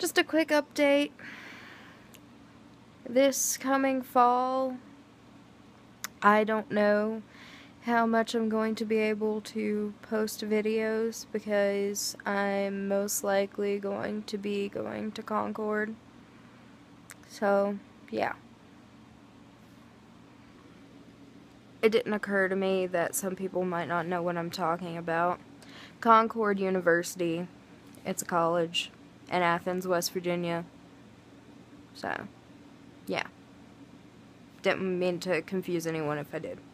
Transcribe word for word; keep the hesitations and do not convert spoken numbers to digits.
Just a quick update. This coming fall, I don't know how much I'm going to be able to post videos because I'm most likely going to be going to Concord. So, yeah. It didn't occur to me that some people might not know what I'm talking about. Concord University, it's a college in Athens, West Virginia. So, yeah. Didn't mean to confuse anyone if I did.